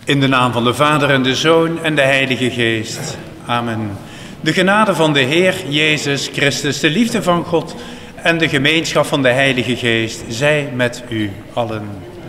In de naam van de Vader en de Zoon en de Heilige Geest. Amen. De genade van de Heer Jezus Christus, de liefde van God en de gemeenschap van de Heilige Geest, zij met u allen.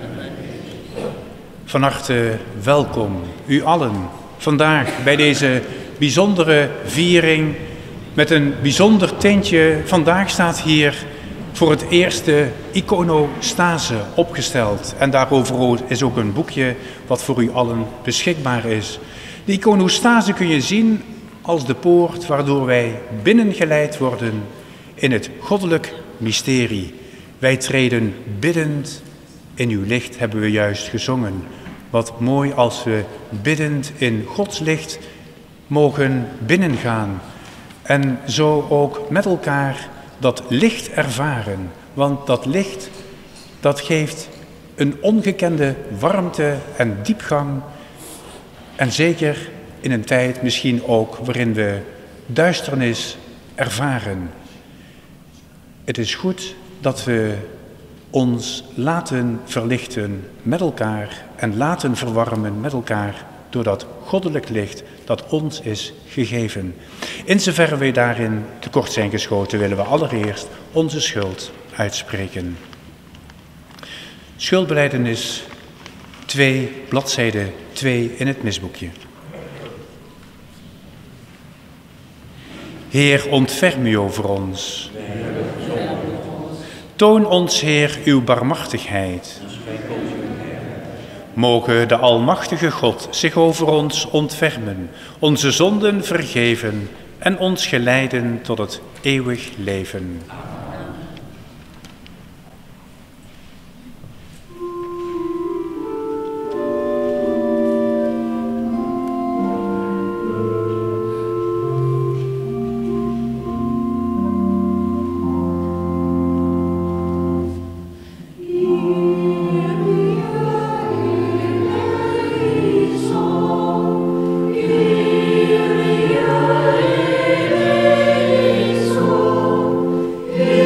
Van harte welkom, u allen, vandaag bij deze bijzondere viering met een bijzonder tintje. Vandaag staat hier voor het eerst de iconostase opgesteld. En daarover is ook een boekje wat voor u allen beschikbaar is. De iconostase kun je zien als de poort waardoor wij binnengeleid worden in het goddelijk mysterie. Wij treden biddend in uw licht, hebben we juist gezongen. Wat mooi als we biddend in Gods licht mogen binnengaan. En zo ook met elkaar dat licht ervaren. Want dat licht, dat geeft een ongekende warmte en diepgang. En zeker in een tijd misschien ook waarin we duisternis ervaren. Het is goed dat we ons laten verlichten met elkaar en laten verwarmen met elkaar door dat goddelijk licht dat ons is gegeven. In zoverre wij daarin tekort zijn geschoten, willen we allereerst onze schuld uitspreken. Schuldbelijdenis 2, bladzijde 2 in het misboekje. Heer, ontferm u over ons. Toon ons, Heer, uw barmhartigheid. Mogen de almachtige God zich over ons ontfermen, onze zonden vergeven en ons geleiden tot het eeuwig leven. Yeah.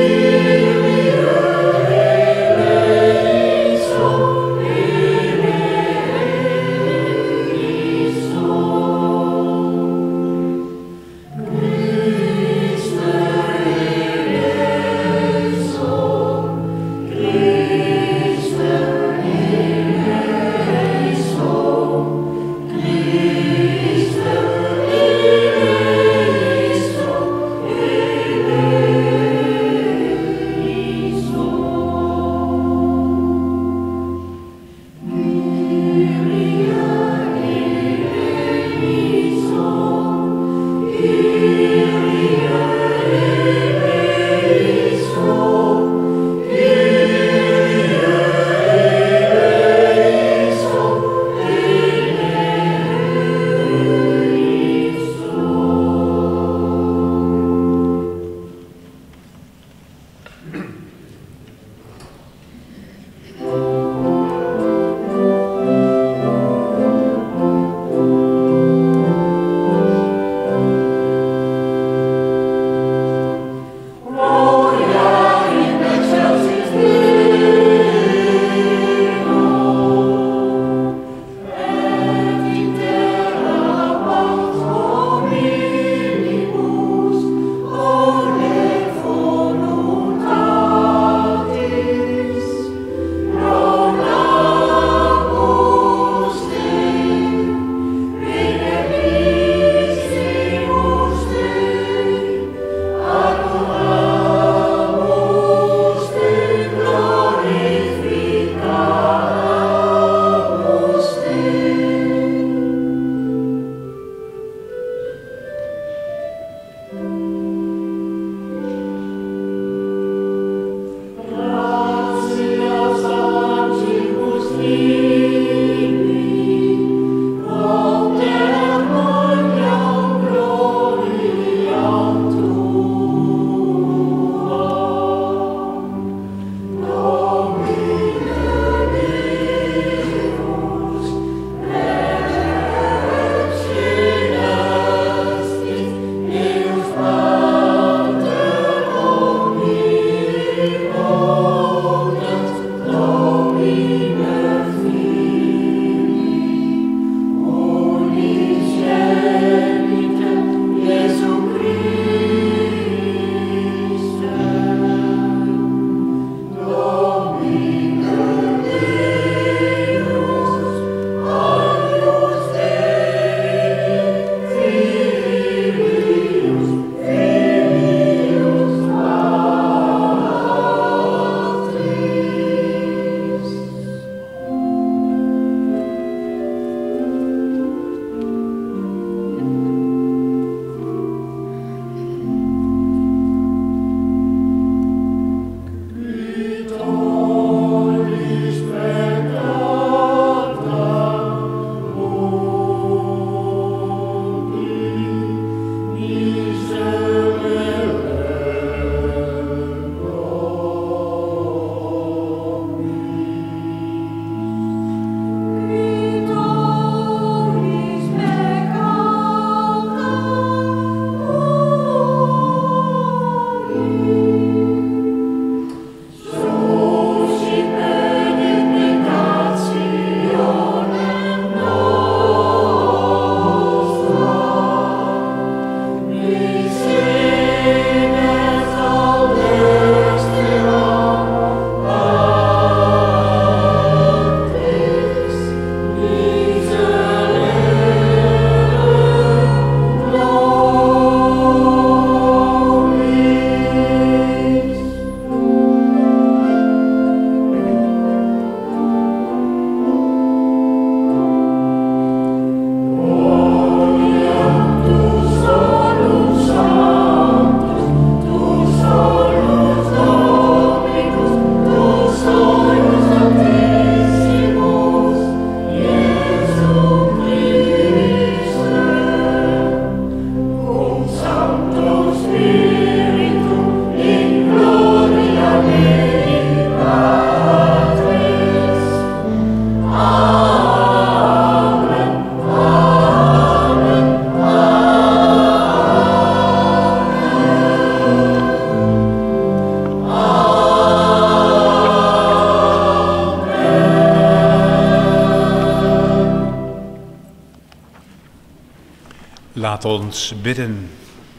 Laat ons bidden.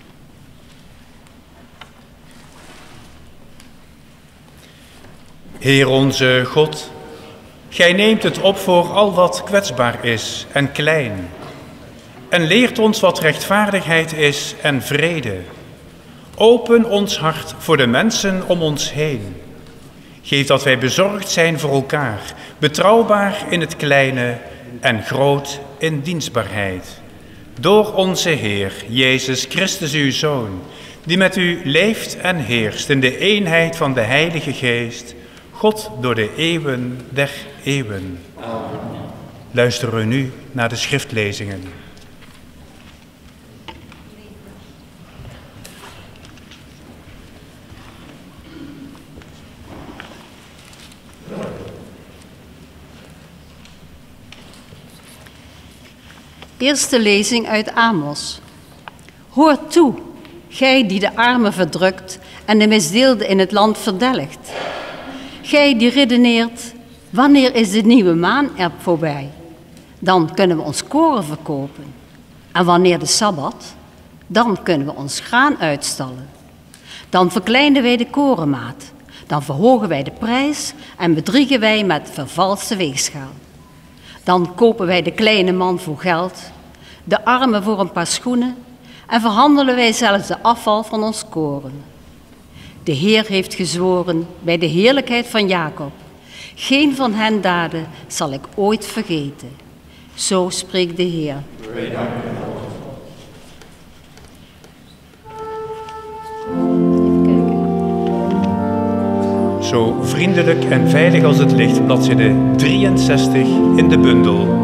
Heer onze God, Gij neemt het op voor al wat kwetsbaar is en klein en leert ons wat rechtvaardigheid is en vrede. Open ons hart voor de mensen om ons heen. Geef dat wij bezorgd zijn voor elkaar, betrouwbaar in het kleine en groot in dienstbaarheid. Door onze Heer, Jezus Christus, uw Zoon, die met u leeft en heerst in de eenheid van de Heilige Geest, God door de eeuwen der eeuwen. Amen. Luisteren we nu naar de schriftlezingen. Eerste lezing uit Amos. Hoort toe, gij die de armen verdrukt en de misdeelden in het land verdelgt. Gij die redeneert, wanneer is de nieuwe maan er voorbij? Dan kunnen we ons koren verkopen. En wanneer de Sabbat? Dan kunnen we ons graan uitstallen. Dan verkleinen wij de korenmaat. Dan verhogen wij de prijs en bedriegen wij met vervalste weegschaal. Dan kopen wij de kleine man voor geld, de arme voor een paar schoenen en verhandelen wij zelfs de afval van ons koren. De Heer heeft gezworen bij de heerlijkheid van Jacob: geen van hen daden zal ik ooit vergeten. Zo spreekt de Heer. Zo vriendelijk en veilig als het licht, bladzijde 63 in de bundel.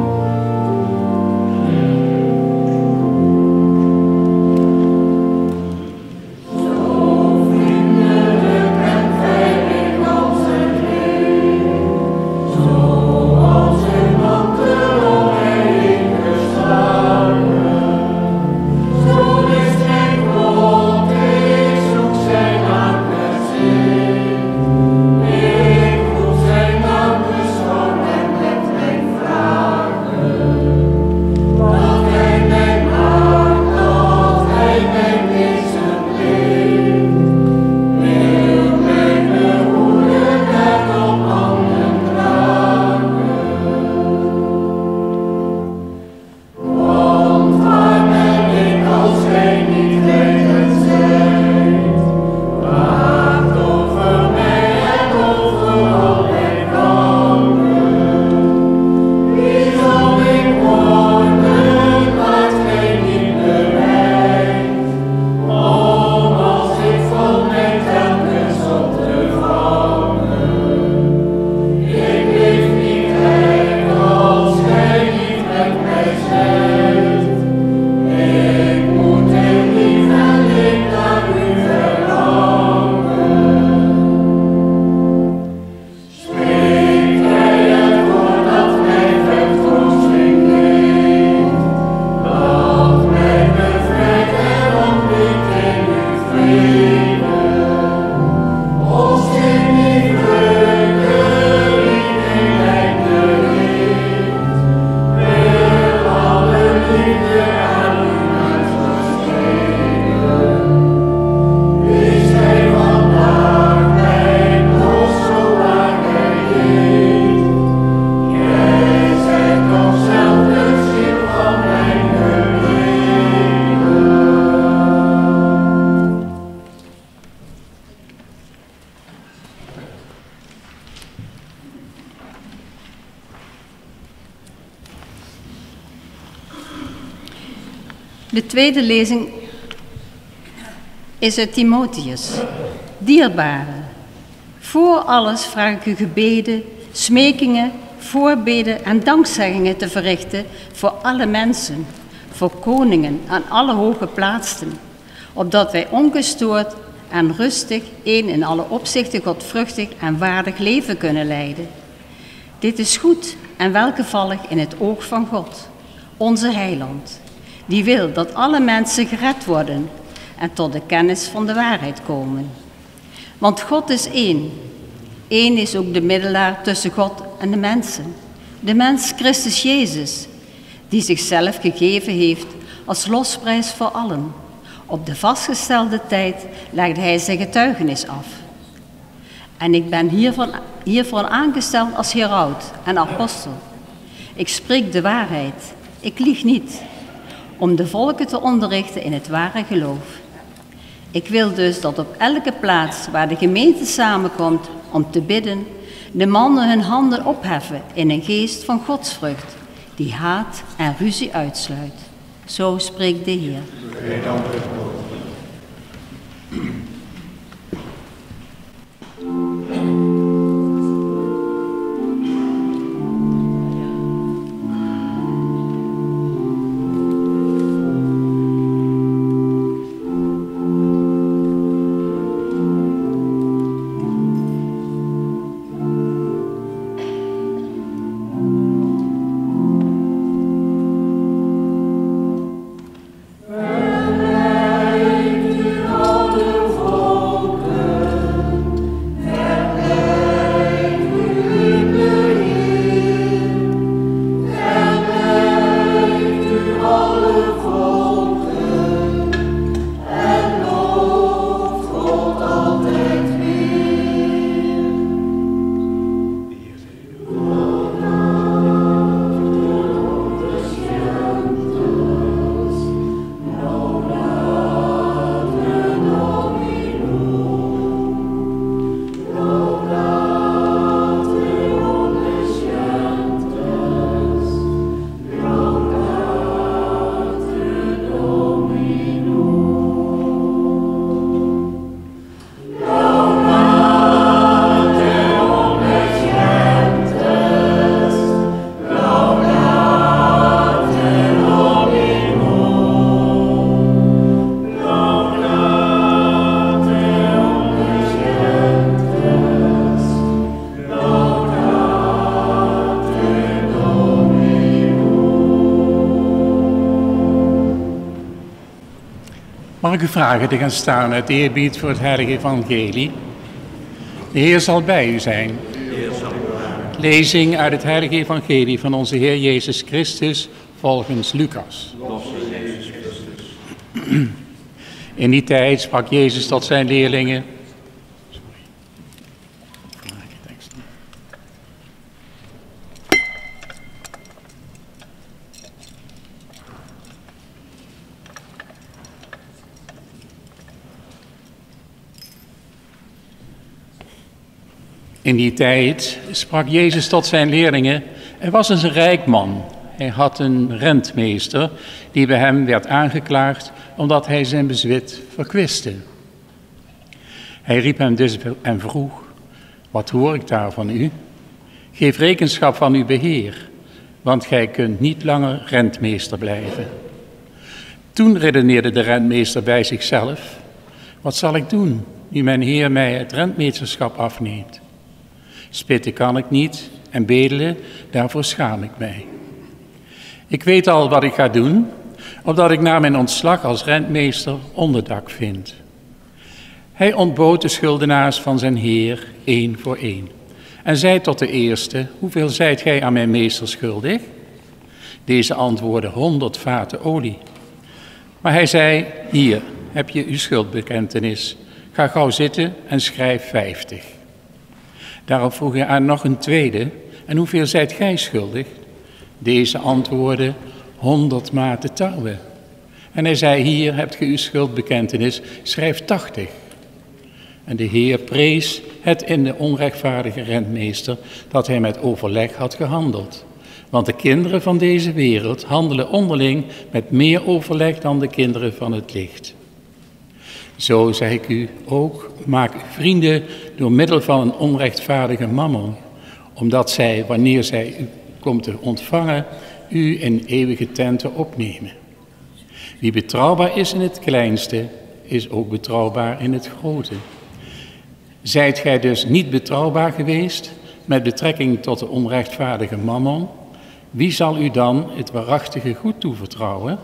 De tweede lezing is uit Timotheus. Dierbare, voor alles vraag ik u gebeden, smekingen, voorbeden en dankzeggingen te verrichten voor alle mensen, voor koningen en alle hoge plaatsen, opdat wij ongestoord en rustig, in alle opzichten godvruchtig en waardig leven kunnen leiden. Dit is goed en welgevallig in het oog van God, onze heiland, die wil dat alle mensen gered worden en tot de kennis van de waarheid komen. Want God is één. Eén is ook de middelaar tussen God en de mensen. De mens Christus Jezus, die zichzelf gegeven heeft als losprijs voor allen. Op de vastgestelde tijd legde hij zijn getuigenis af. En ik ben hiervoor aangesteld als heraut en apostel. Ik spreek de waarheid, ik lieg niet, om de volken te onderrichten in het ware geloof. Ik wil dus dat op elke plaats waar de gemeente samenkomt om te bidden, de mannen hun handen opheffen in een geest van godsvrucht, die haat en ruzie uitsluit. Zo spreekt de Heer. Mag ik u vragen te gaan staan uit eerbied voor het heilige evangelie? De Heer zal bij u zijn. Lezing uit het heilige evangelie van onze Heer Jezus Christus volgens Lucas. In die tijd sprak Jezus tot zijn leerlingen. In die tijd sprak Jezus tot zijn leerlingen: er was eens een rijk man. Hij had een rentmeester die bij hem werd aangeklaagd omdat hij zijn bezit verkwiste. Hij riep hem dus en vroeg: wat hoor ik daar van u? Geef rekenschap van uw beheer, want gij kunt niet langer rentmeester blijven. Toen redeneerde de rentmeester bij zichzelf: wat zal ik doen, nu mijn heer mij het rentmeesterschap afneemt? Spitten kan ik niet en bedelen, daarvoor schaam ik mij. Ik weet al wat ik ga doen, opdat ik na mijn ontslag als rentmeester onderdak vind. Hij ontbood de schuldenaars van zijn heer één voor één en zei tot de eerste: hoeveel zijt gij aan mijn meester schuldig? Deze antwoordde: 100 vaten olie. Maar hij zei: hier heb je uw schuldbekentenis. Ga gauw zitten en schrijf 50. Daarop vroeg hij aan nog een tweede: en hoeveel zijt gij schuldig? Deze antwoordde: 100 maten tarwe. En hij zei: hier hebt ge uw schuldbekentenis, schrijf 80. En de Heer prees het in de onrechtvaardige rentmeester dat hij met overleg had gehandeld. Want de kinderen van deze wereld handelen onderling met meer overleg dan de kinderen van het licht. Zo zeg ik u ook, maak vrienden door middel van een onrechtvaardige mammon, omdat zij, wanneer zij u komt te ontvangen, u in eeuwige tenten opnemen. Wie betrouwbaar is in het kleinste, is ook betrouwbaar in het grote. Zijt gij dus niet betrouwbaar geweest met betrekking tot de onrechtvaardige mammon, wie zal u dan het waarachtige goed toevertrouwen?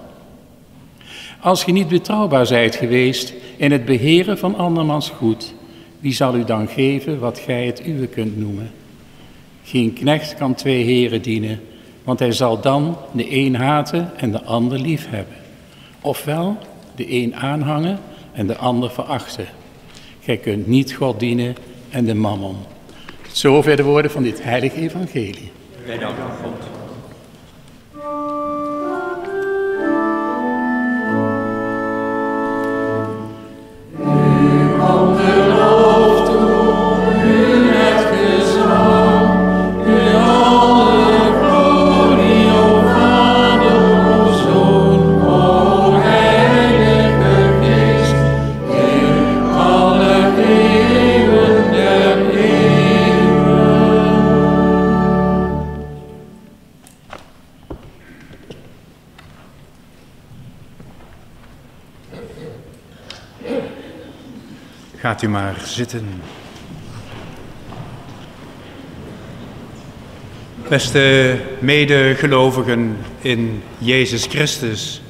Als ge niet betrouwbaar zijt geweest in het beheren van andermans goed, wie zal u dan geven wat gij het uwe kunt noemen? Geen knecht kan 2 heren dienen, want hij zal dan de een haten en de ander lief hebben. Ofwel de een aanhangen en de ander verachten. Gij kunt niet God dienen en de mammon. Tot zover de woorden van dit heilige evangelie. Wij danken God. Gaat u maar zitten. Beste medegelovigen in Jezus Christus.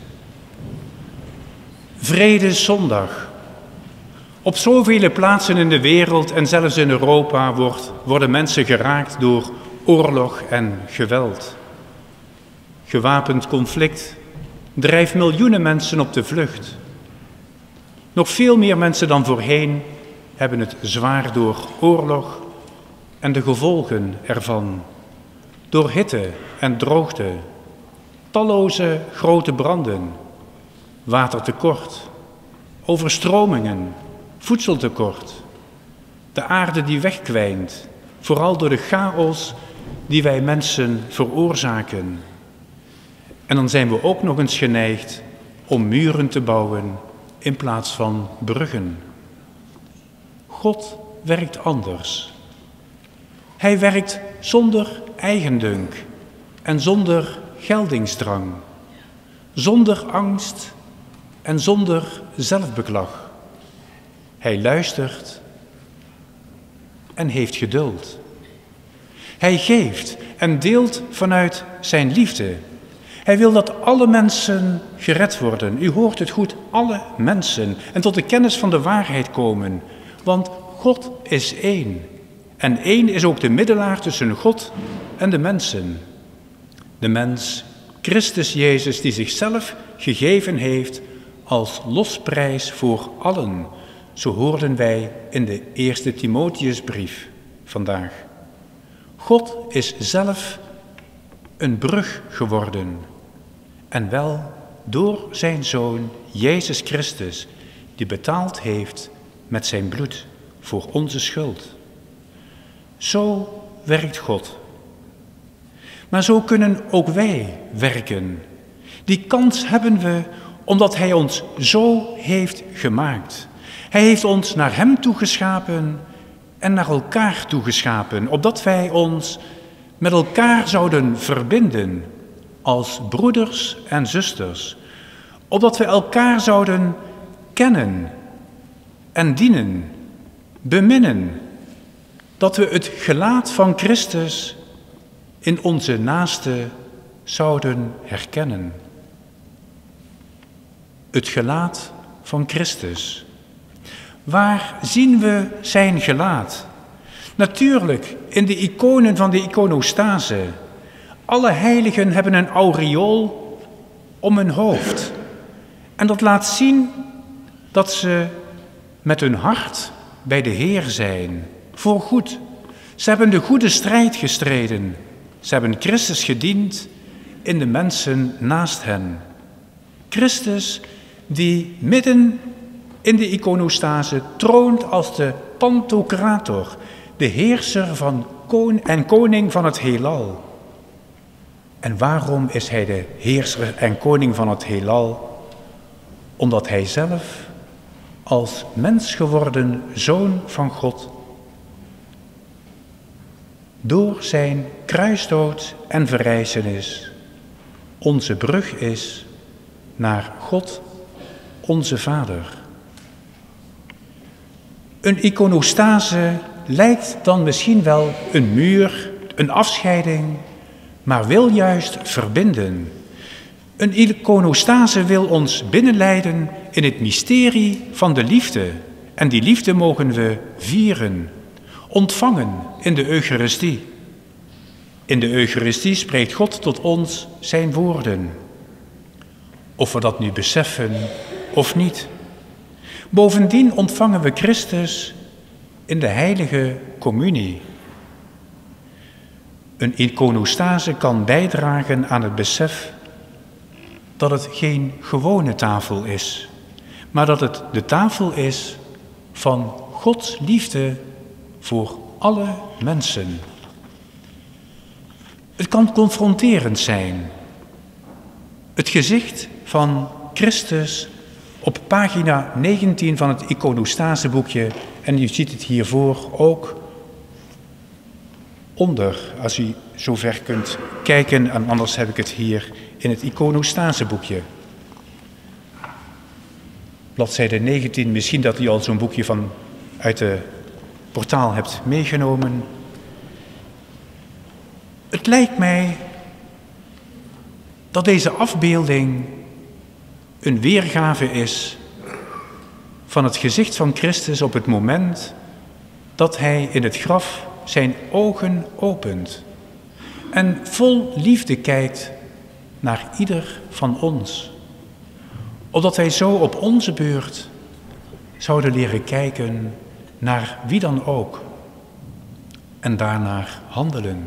Vredeszondag. Op zoveel plaatsen in de wereld en zelfs in Europa worden mensen geraakt door oorlog en geweld. Gewapend conflict drijft miljoenen mensen op de vlucht. Nog veel meer mensen dan voorheen hebben het zwaar door oorlog en de gevolgen ervan. Door hitte en droogte, talloze grote branden, watertekort, overstromingen, voedseltekort. De aarde die wegkwijnt, vooral door de chaos die wij mensen veroorzaken. En dan zijn we ook nog eens geneigd om muren te bouwen in plaats van bruggen. God werkt anders. Hij werkt zonder eigendunk en zonder geldingsdrang, zonder angst en zonder zelfbeklag. Hij luistert en heeft geduld. Hij geeft en deelt vanuit zijn liefde. Hij wil dat alle mensen gered worden. U hoort het goed, alle mensen. En tot de kennis van de waarheid komen. Want God is één. En één is ook de middelaar tussen God en de mensen. De mens, Christus Jezus, die zichzelf gegeven heeft als losprijs voor allen. Zo hoorden wij in de eerste Timotheusbrief vandaag. God is zelf een brug geworden. En wel door zijn Zoon Jezus Christus, die betaald heeft met zijn bloed voor onze schuld. Zo werkt God. Maar zo kunnen ook wij werken. Die kans hebben we omdat Hij ons zo heeft gemaakt. Hij heeft ons naar Hem toegeschapen en naar elkaar toegeschapen, opdat wij ons met elkaar zouden verbinden als broeders en zusters, opdat we elkaar zouden kennen en dienen, beminnen, dat we het gelaat van Christus in onze naaste zouden herkennen. Het gelaat van Christus. Waar zien we zijn gelaat? Natuurlijk in de iconen van de iconostase. Alle heiligen hebben een aureool om hun hoofd. En dat laat zien dat ze met hun hart bij de Heer zijn, voorgoed. Ze hebben de goede strijd gestreden. Ze hebben Christus gediend in de mensen naast hen. Christus die midden in de iconostase troont als de Pantocrator, de heerser van koning van het heelal. En waarom is hij de heerser en koning van het heelal? Omdat hij zelf als mens geworden Zoon van God door zijn kruisdood en verrijzenis onze brug is naar God, onze Vader. Een iconostase lijkt dan misschien wel een muur, een afscheiding, maar wil juist verbinden. Een iconostase wil ons binnenleiden in het mysterie van de liefde. En die liefde mogen we vieren, ontvangen in de Eucharistie. In de Eucharistie spreekt God tot ons zijn woorden. of we dat nu beseffen of niet. Bovendien ontvangen we Christus in de heilige communie. Een iconostase kan bijdragen aan het besef dat het geen gewone tafel is, maar dat het de tafel is van Gods liefde voor alle mensen. Het kan confronterend zijn. Het gezicht van Christus op pagina 19 van het iconostaseboekje, en u ziet het hiervoor ook onder, als u zover kunt kijken, en anders heb ik het hier in het iconostaseboekje. Bladzijde 19, misschien dat u al zo'n boekje van uit de portaal hebt meegenomen. Het lijkt mij dat deze afbeelding een weergave is van het gezicht van Christus op het moment dat hij in het graf zijn ogen opent en vol liefde kijkt naar ieder van ons. Opdat wij zo op onze beurt zouden leren kijken naar wie dan ook en daarnaar handelen.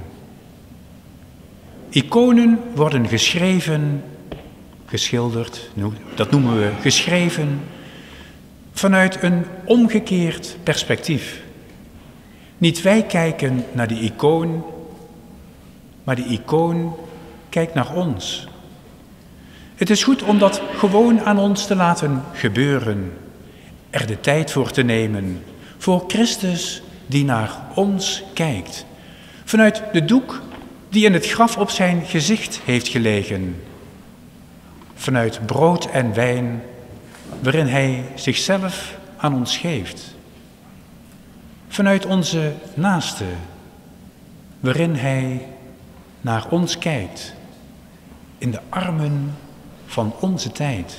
Iconen worden geschilderd, dat noemen we geschreven, vanuit een omgekeerd perspectief. Niet wij kijken naar de icoon, maar de icoon kijkt naar ons. Het is goed om dat gewoon aan ons te laten gebeuren, er de tijd voor te nemen, voor Christus die naar ons kijkt, vanuit de doek die in het graf op zijn gezicht heeft gelegen, vanuit brood en wijn waarin hij zichzelf aan ons geeft, vanuit onze naaste waarin hij naar ons kijkt, in de armen van onze tijd.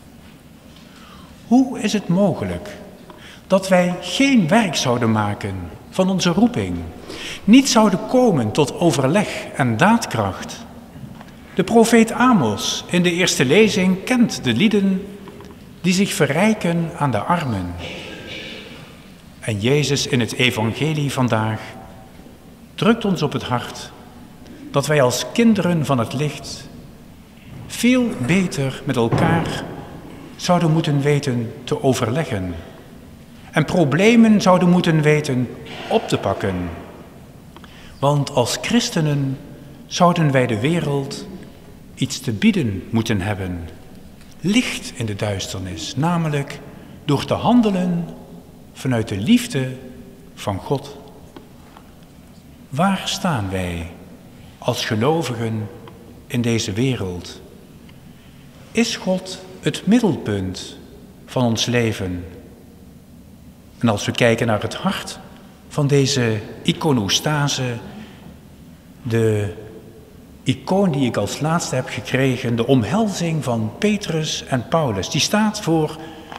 Hoe is het mogelijk dat wij geen werk zouden maken van onze roeping, niet zouden komen tot overleg en daadkracht? De profeet Amos in de eerste lezing kent de lieden die zich verrijken aan de armen. En Jezus in het evangelie vandaag drukt ons op het hart dat wij als kinderen van het licht veel beter met elkaar zouden moeten weten te overleggen en problemen zouden moeten weten op te pakken. Want als christenen zouden wij de wereld iets te bieden moeten hebben, licht in de duisternis, namelijk door te handelen vanuit de liefde van God. Waar staan wij als gelovigen in deze wereld? Is God het middelpunt van ons leven? En als we kijken naar het hart van deze iconostase, de icoon die ik als laatste heb gekregen, de omhelzing van Petrus en Paulus, die staat voor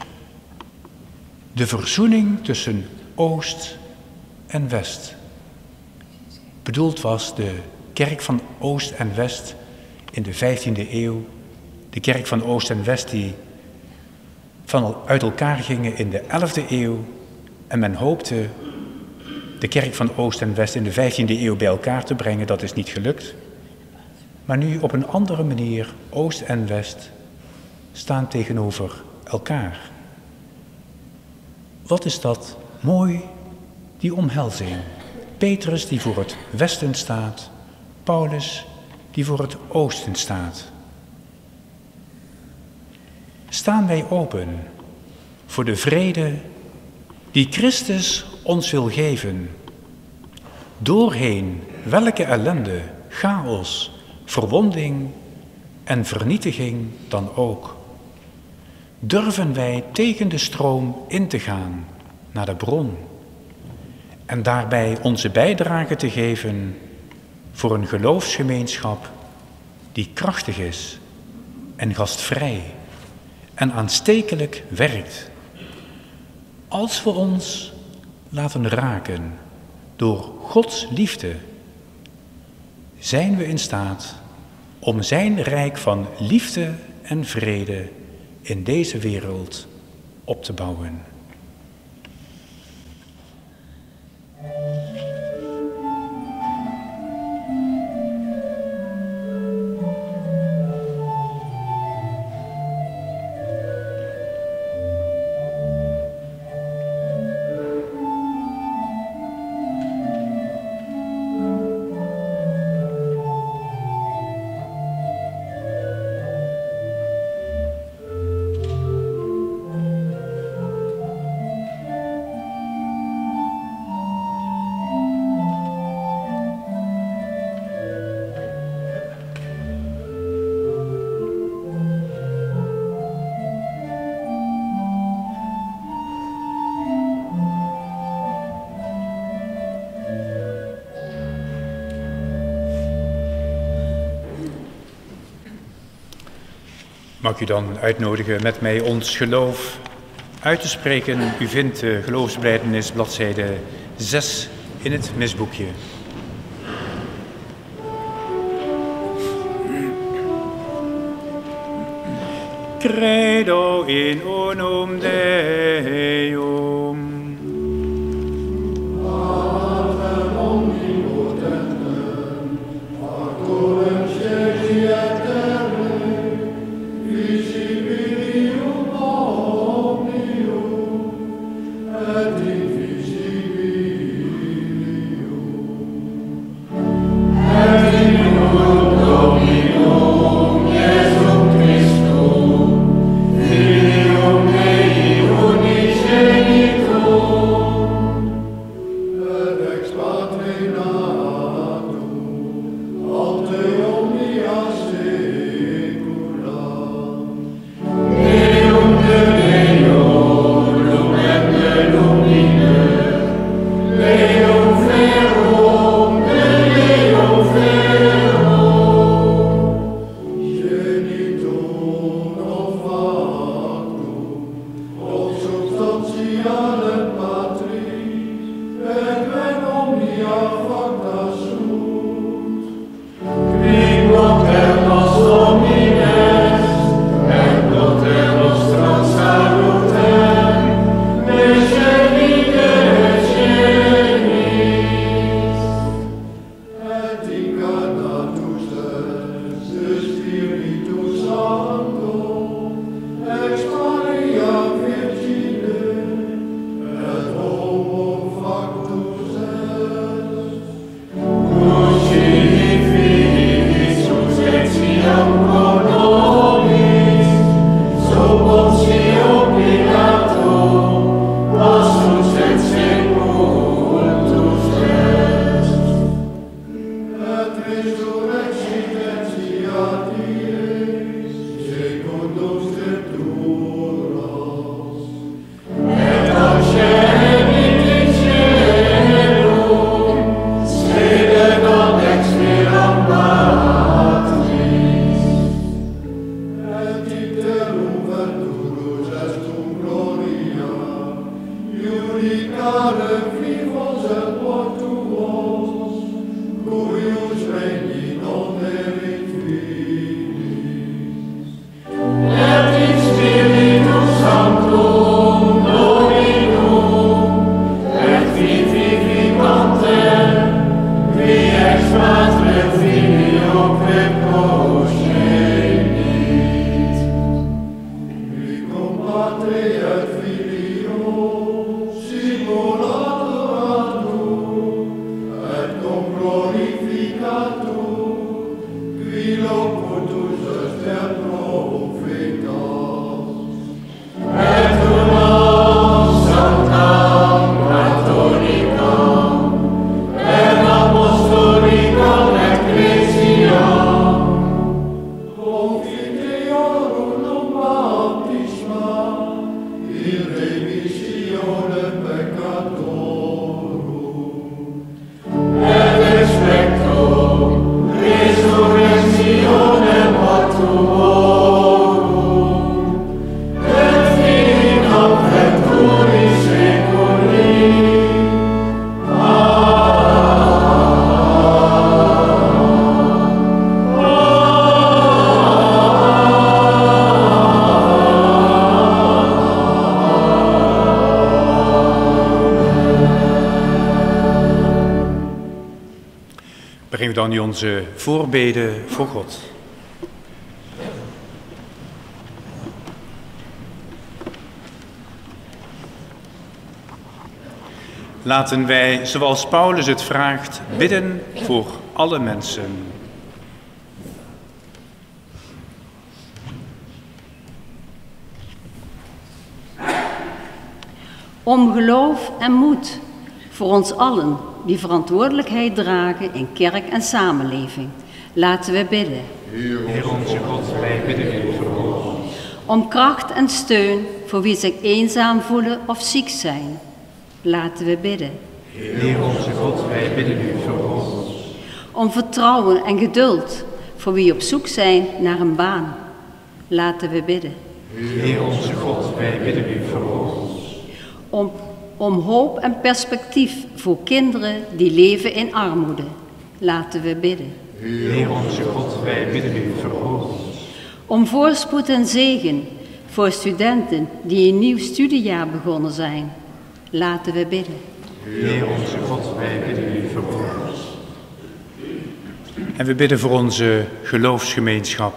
de verzoening tussen Oost en West. Bedoeld was de kerk van Oost en West in de 15e eeuw, de kerk van Oost en West die uit elkaar gingen in de 11e eeuw en men hoopte de kerk van Oost en West in de 15e eeuw bij elkaar te brengen. Dat is niet gelukt. Maar nu op een andere manier, Oost en West staan tegenover elkaar. Wat is dat mooi, die omhelzing. Petrus die voor het Westen staat, Paulus die voor het Oosten staat. Staan wij open voor de vrede die Christus ons wil geven, doorheen welke ellende, chaos, verwonding en vernietiging dan ook. Durven wij tegen de stroom in te gaan naar de bron en daarbij onze bijdrage te geven voor een geloofsgemeenschap die krachtig is en gastvrij en aanstekelijk werkt. Als we ons laten raken door Gods liefde, zijn we in staat om zijn rijk van liefde en vrede in deze wereld op te bouwen. Mag ik u dan uitnodigen met mij ons geloof uit te spreken. U vindt de geloofsbelijdenis bladzijde 6 in het misboekje. Credo in unum Deum. Resurrezione eindigen we dan nu onze voorbeden voor God. Laten wij, zoals Paulus het vraagt, bidden voor alle mensen. Om geloof en moed voor ons allen die verantwoordelijkheid dragen in kerk en samenleving. Laten we bidden. Heer onze God, wij bidden u voor ons. Om kracht en steun voor wie zich eenzaam voelen of ziek zijn. Laten we bidden. Heer onze God, wij bidden u voor ons. Om vertrouwen en geduld voor wie op zoek zijn naar een baan. Laten we bidden. Heer onze God, wij bidden u voor ons. Om hoop en perspectief voor kinderen die leven in armoede. Laten we bidden. Heer onze God, wij bidden u voor ons. Om voorspoed en zegen voor studenten die een nieuw studiejaar begonnen zijn. Laten we bidden. Heer onze God, wij bidden u voor ons. En we bidden voor onze geloofsgemeenschap.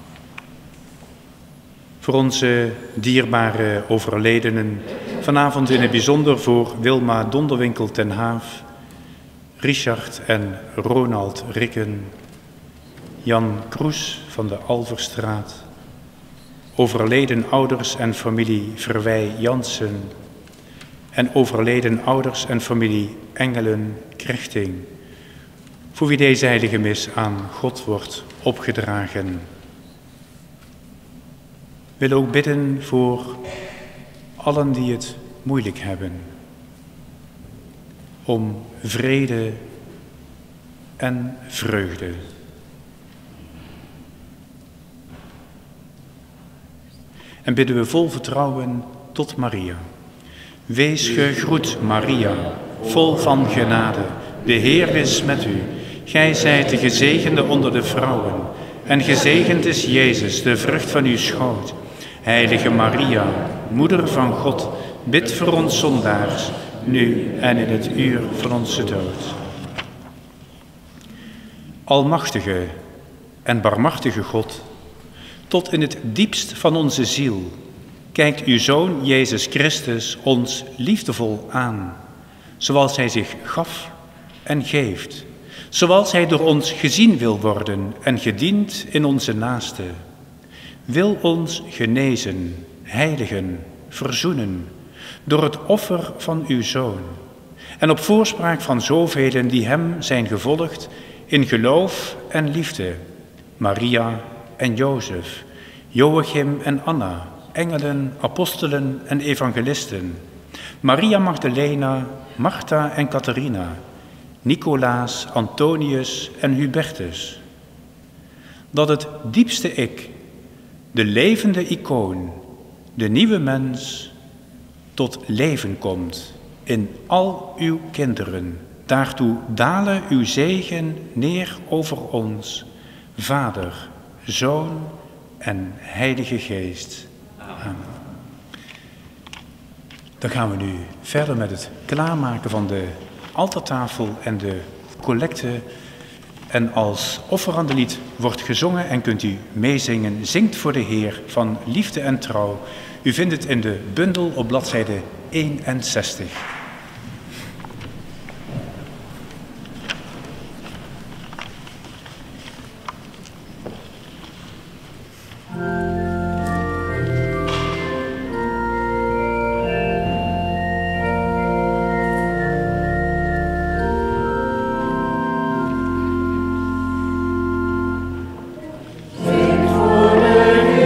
Voor onze dierbare overledenen. Vanavond in het bijzonder voor Wilma Donderwinkel ten Haaf, Richard en Ronald Rikken, Jan Kroes van de Alverstraat, overleden ouders en familie Verwij Jansen en overleden ouders en familie Engelen Krechting, voor wie deze heilige mis aan God wordt opgedragen. We willen ook bidden voor allen die het moeilijk hebben, om vrede en vreugde. En bidden we vol vertrouwen tot Maria. Wees gegroet, Maria, vol van genade. De Heer is met u. Gij zijt de gezegende onder de vrouwen. En gezegend is Jezus, de vrucht van uw schoot. Heilige Maria, Moeder van God, bid voor ons zondaars, nu en in het uur van onze dood. Almachtige en barmhartige God, tot in het diepst van onze ziel kijkt uw Zoon Jezus Christus ons liefdevol aan, zoals hij zich gaf en geeft, zoals hij door ons gezien wil worden en gediend in onze naaste. Wil ons genezen, heiligen, verzoenen, door het offer van uw Zoon. En op voorspraak van zovelen die hem zijn gevolgd in geloof en liefde. Maria en Jozef, Joachim en Anna, engelen, apostelen en evangelisten. Maria Magdalena, Martha en Catharina, Nicolaas, Antonius en Hubertus. Dat het diepste ik, de levende icoon, de nieuwe mens, tot leven komt in al uw kinderen. Daartoe dalen uw zegen neer over ons, Vader, Zoon en Heilige Geest. Amen. Dan gaan we nu verder met het klaarmaken van de altaartafel en de collecte. En als offerande lied wordt gezongen en kunt u meezingen, zingt voor de Heer van liefde en trouw. U vindt het in de bundel op bladzijde 61.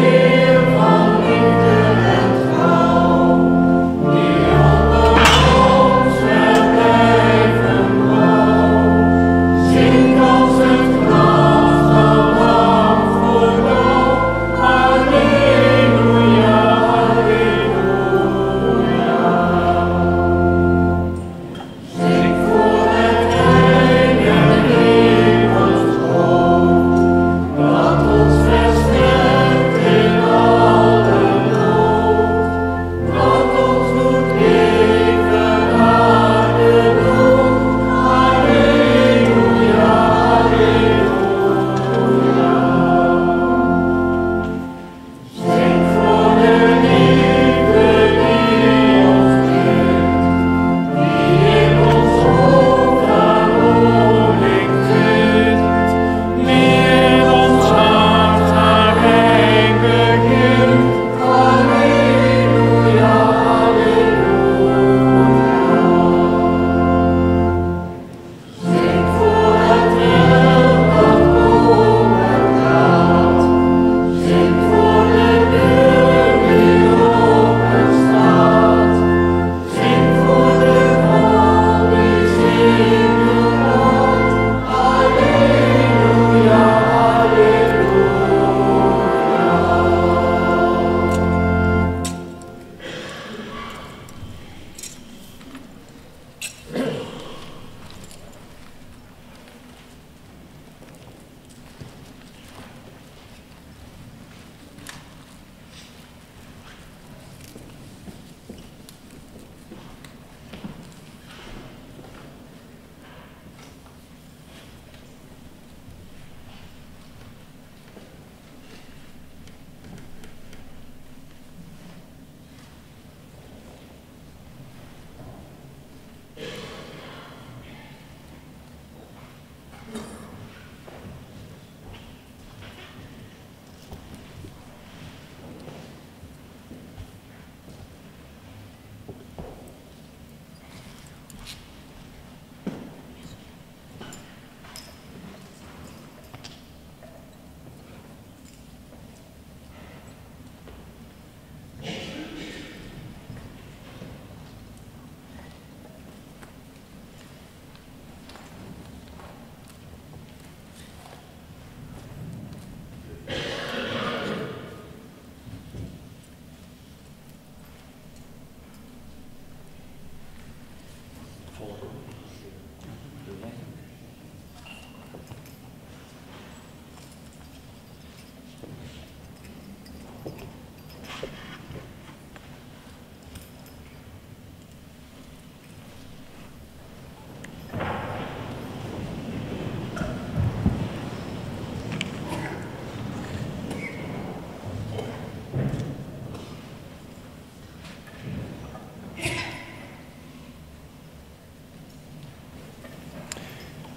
Oh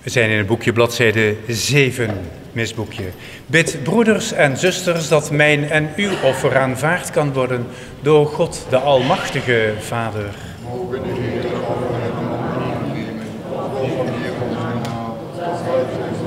We zijn in het boekje bladzijde 7, misboekje. Bid, broeders en zusters, dat mijn en uw offer aanvaard kan worden door God, de Almachtige Vader. Mogen de Heer de offer en de man aannemen, van Heer onze naam, dat wij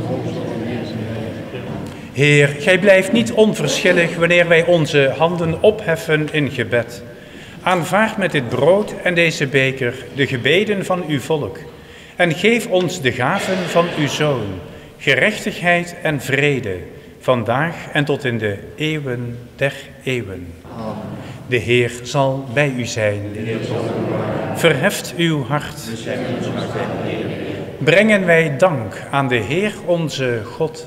Heer, gij blijft niet onverschillig wanneer wij onze handen opheffen in gebed. Aanvaard met dit brood en deze beker de gebeden van uw volk. En geef ons de gaven van uw Zoon, gerechtigheid en vrede, vandaag en tot in de eeuwen der eeuwen. Amen. De Heer zal bij u zijn. Verheft uw hart. Brengen wij dank aan de Heer onze God.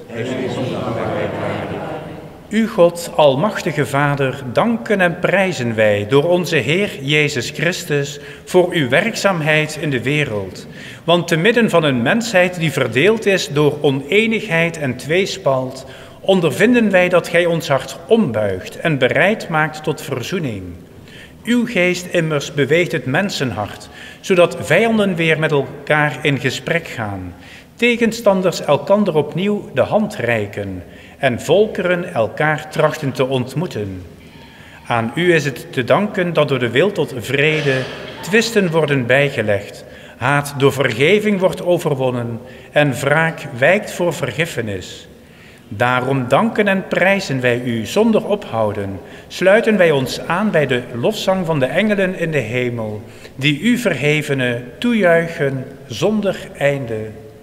U God, Almachtige Vader, danken en prijzen wij door onze Heer Jezus Christus voor uw werkzaamheid in de wereld. Want te midden van een mensheid die verdeeld is door oneenigheid en tweespalt, ondervinden wij dat gij ons hart ombuigt en bereid maakt tot verzoening. Uw geest immers beweegt het mensenhart, zodat vijanden weer met elkaar in gesprek gaan, tegenstanders elkander opnieuw de hand reiken en volkeren elkaar trachten te ontmoeten. Aan u is het te danken dat door de wil tot vrede twisten worden bijgelegd, haat door vergeving wordt overwonnen en wraak wijkt voor vergiffenis. Daarom danken en prijzen wij u zonder ophouden, sluiten wij ons aan bij de lofzang van de engelen in de hemel, die u verhevene toejuichen zonder einde.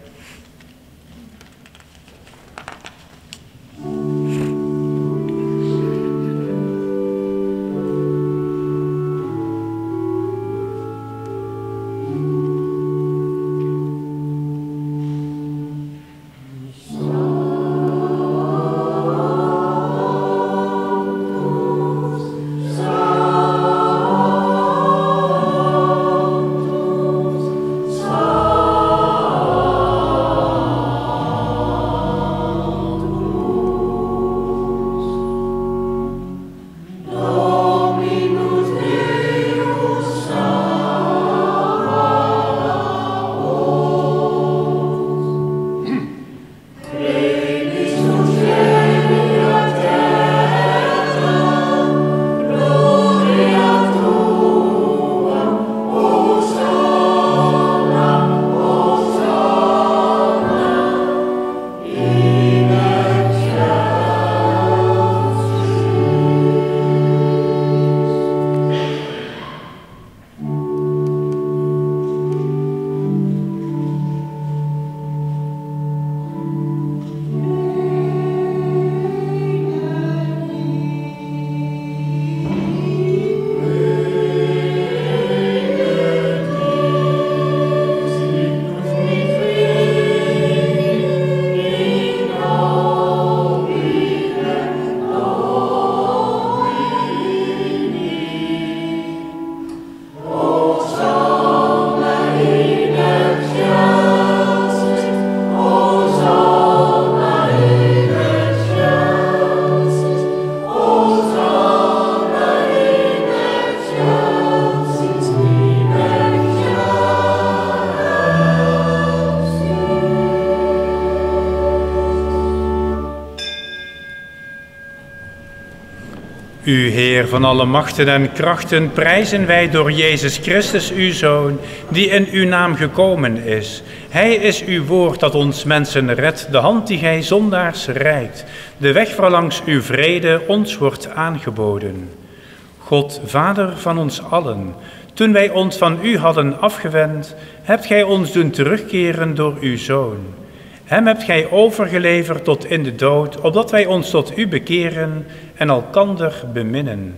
U, Heer van alle machten en krachten, prijzen wij door Jezus Christus, uw Zoon, die in uw naam gekomen is. Hij is uw woord dat ons mensen redt, de hand die gij zondaars reikt. De weg waarlangs uw vrede ons wordt aangeboden. God, Vader van ons allen, toen wij ons van u hadden afgewend, hebt gij ons doen terugkeren door uw Zoon. Hem hebt gij overgeleverd tot in de dood, opdat wij ons tot u bekeren en elkander beminnen.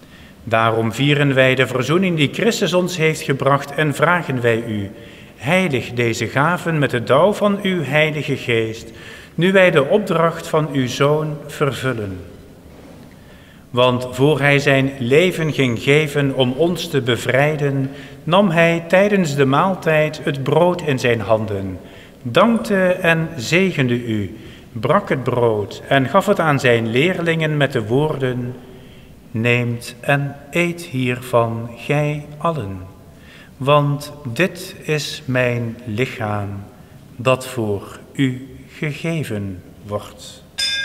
Daarom vieren wij de verzoening die Christus ons heeft gebracht en vragen wij u, heilig deze gaven met de dauw van uw heilige geest, nu wij de opdracht van uw Zoon vervullen. Want voor hij zijn leven ging geven om ons te bevrijden, nam hij tijdens de maaltijd het brood in zijn handen, dankte en zegende u, brak het brood en gaf het aan zijn leerlingen met de woorden: neemt en eet hiervan, gij allen, want dit is mijn lichaam, dat voor u gegeven wordt.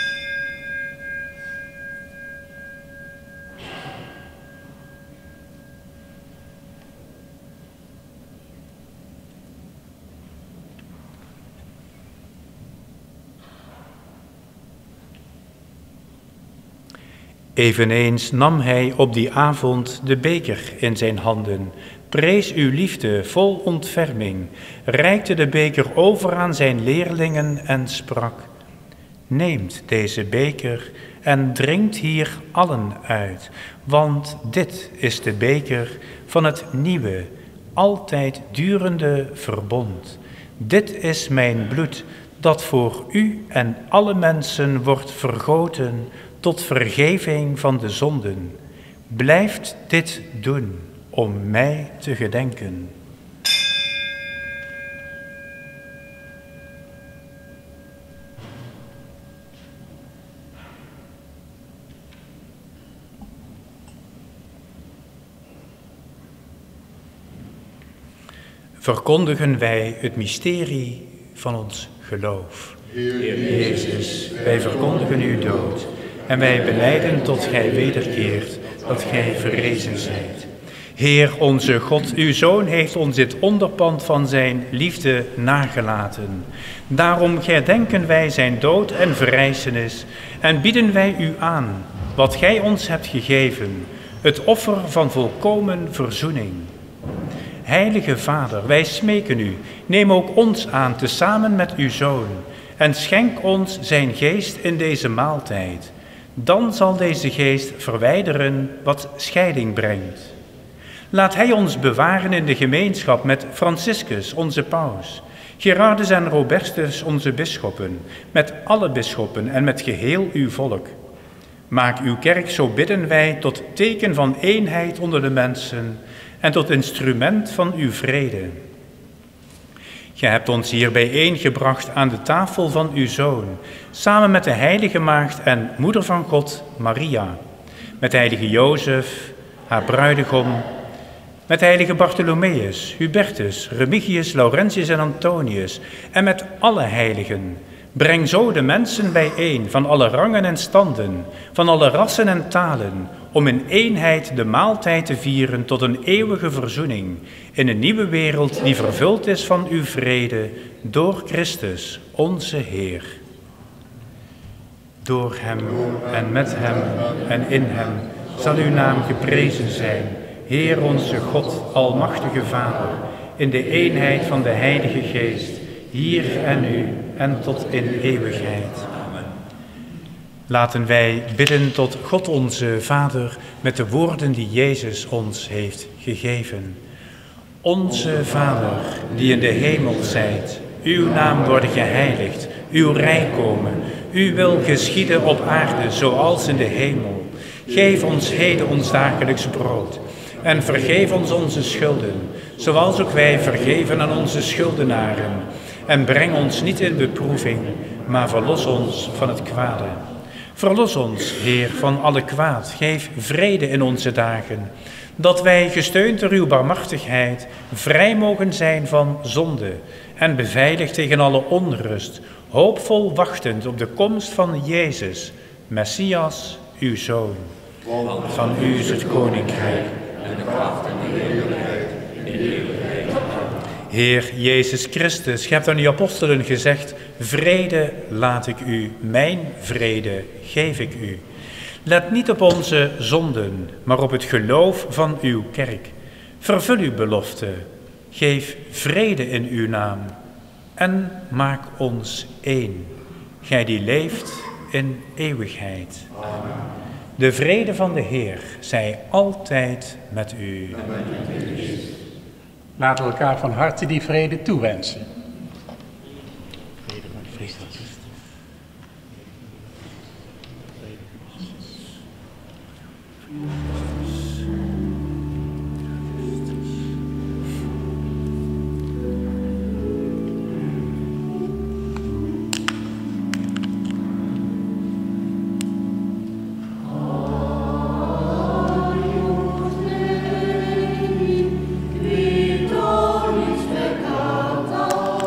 Eveneens nam hij op die avond de beker in zijn handen, prees uw liefde vol ontferming, reikte de beker over aan zijn leerlingen en sprak: Neemt deze beker en drinkt hier allen uit, want dit is de beker van het nieuwe, altijd durende verbond. Dit is mijn bloed, dat voor u en alle mensen wordt vergoten tot vergeving van de zonden. Blijft dit doen om mij te gedenken. Verkondigen wij het mysterie van ons geloof. Heer Jezus, wij verkondigen uw dood en wij belijden tot gij wederkeert, dat gij verrezen zijt. Heer onze God, uw Zoon heeft ons dit onderpand van zijn liefde nagelaten. Daarom gedenken wij zijn dood en verrijzenis en bieden wij u aan wat gij ons hebt gegeven, het offer van volkomen verzoening. Heilige Vader, wij smeken u, neem ook ons aan tezamen met uw Zoon en schenk ons zijn geest in deze maaltijd. Dan zal deze geest verwijderen wat scheiding brengt. Laat hij ons bewaren in de gemeenschap met Franciscus, onze paus, Gerardus en Robertus, onze bisschoppen, met alle bisschoppen en met geheel uw volk. Maak uw kerk, zo bidden wij, tot teken van eenheid onder de mensen en tot instrument van uw vrede. Gij hebt ons hier bijeengebracht aan de tafel van uw Zoon, samen met de heilige maagd en moeder van God, Maria, met de heilige Jozef, haar bruidegom, met de heilige Bartholomeus, Hubertus, Remigius, Laurentius en Antonius en met alle heiligen. Breng zo de mensen bijeen van alle rangen en standen, van alle rassen en talen, om in eenheid de maaltijd te vieren tot een eeuwige verzoening in een nieuwe wereld die vervuld is van uw vrede door Christus, onze Heer. Door hem en met hem en in hem zal uw naam geprezen zijn, Heer onze God, almachtige Vader, in de eenheid van de Heilige Geest, hier en nu en tot in eeuwigheid. Laten wij bidden tot God onze Vader met de woorden die Jezus ons heeft gegeven. Onze Vader, die in de hemel zijt, uw naam worden geheiligd, uw rijk komen, uw wil geschieden op aarde zoals in de hemel. Geef ons heden ons dagelijks brood en vergeef ons onze schulden, zoals ook wij vergeven aan onze schuldenaren. En breng ons niet in beproeving, maar verlos ons van het kwade. Verlos ons, Heer, van alle kwaad. Geef vrede in onze dagen, dat wij, gesteund door uw barmhartigheid, vrij mogen zijn van zonde en beveiligd tegen alle onrust, hoopvol wachtend op de komst van Jezus, Messias, uw Zoon. Van u is het koninkrijk en de kracht en de heerlijkheid in eeuwigheid. Heer Jezus Christus, gij hebt aan uw apostelen gezegd: vrede laat ik u, mijn vrede geef ik u. Let niet op onze zonden, maar op het geloof van uw kerk. Vervul uw belofte, geef vrede in uw naam en maak ons één, gij die leeft in eeuwigheid. Amen. De vrede van de Heer zij altijd met u. Laten we elkaar van harte die vrede toewensen. Victoris peccata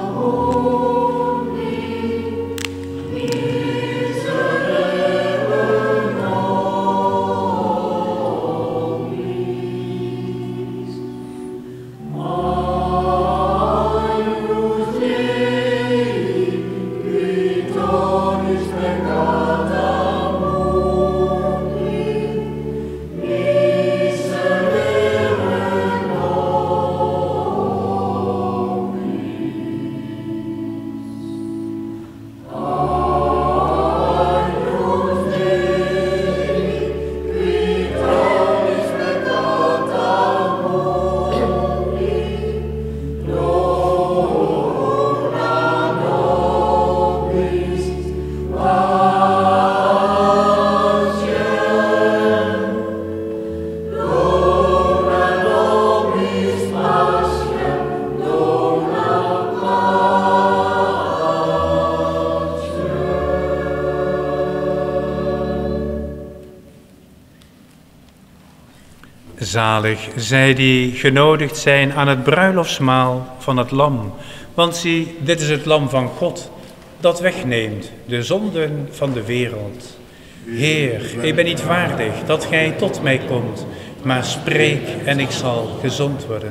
Zalig zij die genodigd zijn aan het bruiloftsmaal van het lam. Want zie, dit is het lam van God, dat wegneemt de zonden van de wereld. Heer, ik ben niet waardig dat gij tot mij komt, maar spreek en ik zal gezond worden.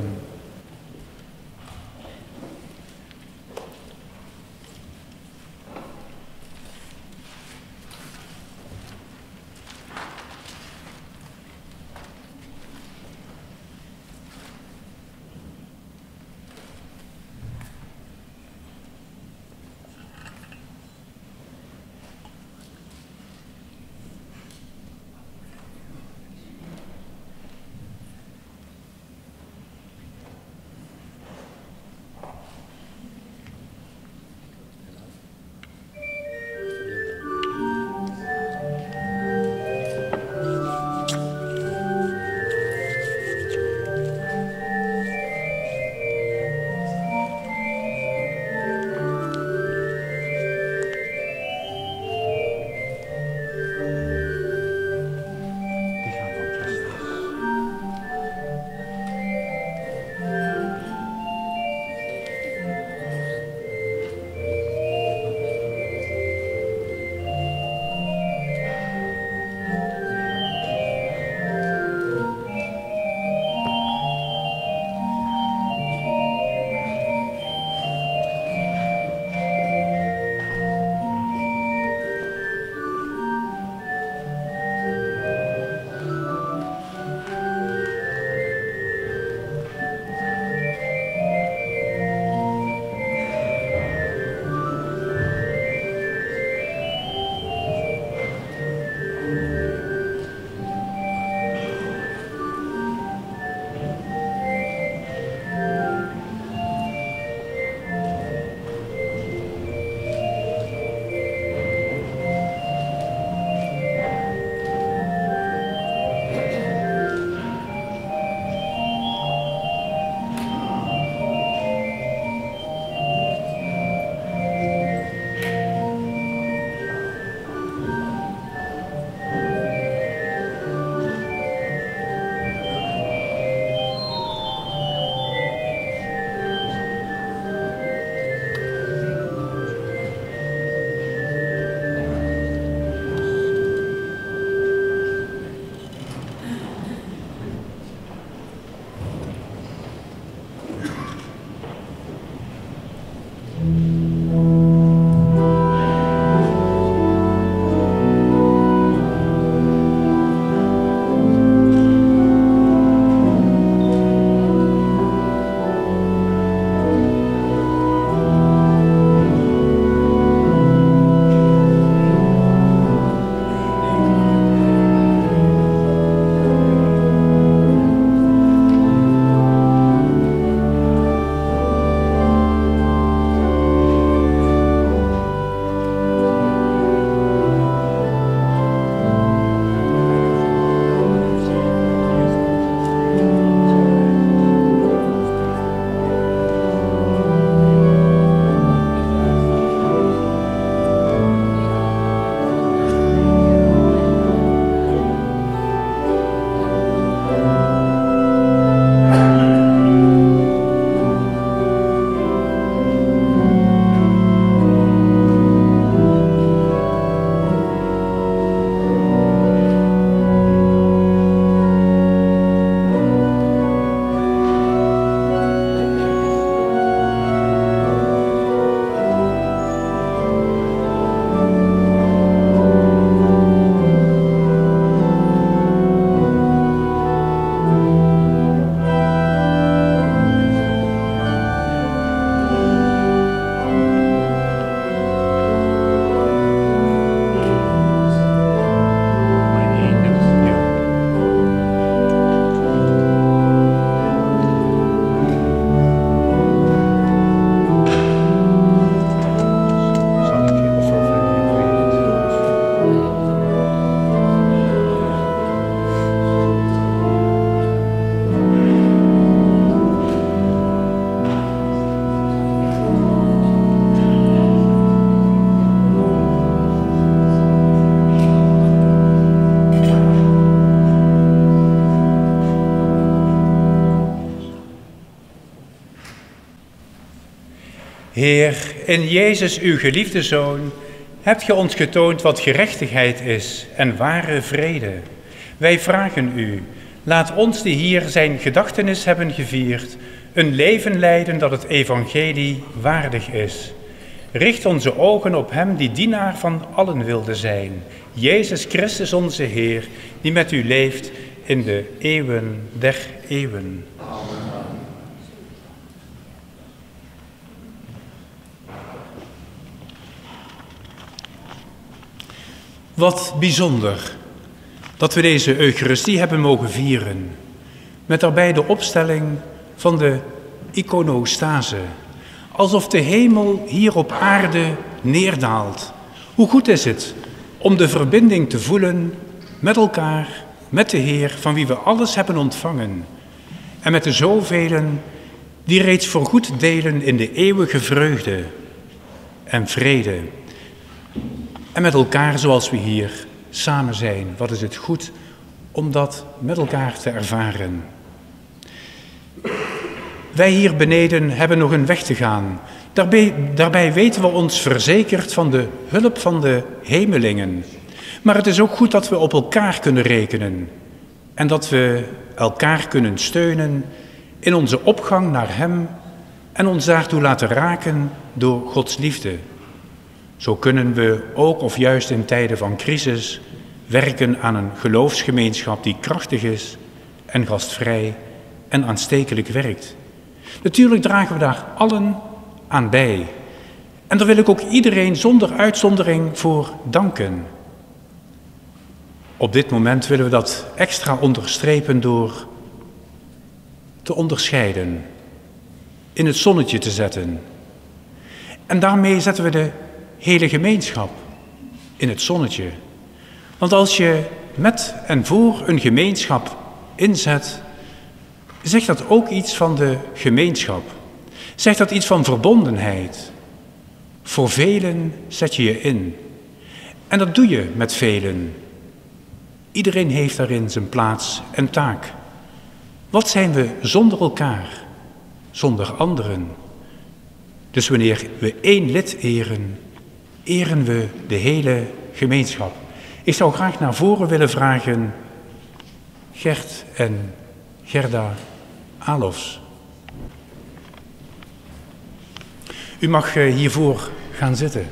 Heer, in Jezus, uw geliefde Zoon, hebt ge ons getoond wat gerechtigheid is en ware vrede. Wij vragen u, laat ons die hier zijn gedachtenis hebben gevierd, een leven leiden dat het evangelie waardig is. Richt onze ogen op hem die dienaar van allen wilde zijn, Jezus Christus onze Heer, die met u leeft in de eeuwen der eeuwen. Wat bijzonder dat we deze Eucharistie hebben mogen vieren, met daarbij de opstelling van de iconostase, alsof de hemel hier op aarde neerdaalt. Hoe goed is het om de verbinding te voelen met elkaar, met de Heer, van wie we alles hebben ontvangen, en met de zovelen die reeds voorgoed delen in de eeuwige vreugde en vrede. En met elkaar zoals we hier samen zijn. Wat is het goed om dat met elkaar te ervaren. Wij hier beneden hebben nog een weg te gaan. Daarbij weten we ons verzekerd van de hulp van de hemelingen. Maar het is ook goed dat we op elkaar kunnen rekenen. En dat we elkaar kunnen steunen in onze opgang naar Hem en ons daartoe laten raken door Gods liefde. Zo kunnen we ook, of juist in tijden van crisis, werken aan een geloofsgemeenschap die krachtig is en gastvrij en aanstekelijk werkt. Natuurlijk dragen we daar allen aan bij. En daar wil ik ook iedereen zonder uitzondering voor danken. Op dit moment willen we dat extra onderstrepen door te onderscheiden, in het zonnetje te zetten. En daarmee zetten we de hele gemeenschap in het zonnetje. Want als je met en voor een gemeenschap inzet, zegt dat ook iets van de gemeenschap. Zegt dat iets van verbondenheid. Voor velen zet je je in. En dat doe je met velen. Iedereen heeft daarin zijn plaats en taak. Wat zijn we zonder elkaar, zonder anderen? Dus wanneer we één lid eren, eren we de hele gemeenschap. Ik zou graag naar voren willen vragen Gert en Gerda Alofs. U mag hiervoor gaan zitten.